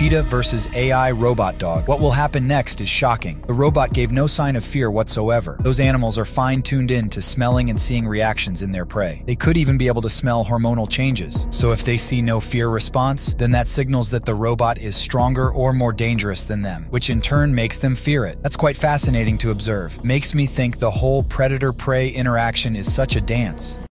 Cheetah versus AI robot dog. What will happen next is shocking. The robot gave no sign of fear whatsoever. Those animals are fine-tuned in to smelling and seeing reactions in their prey. They could even be able to smell hormonal changes. So if they see no fear response, then that signals that the robot is stronger or more dangerous than them, which in turn makes them fear it. That's quite fascinating to observe. Makes me think the whole predator-prey interaction is such a dance.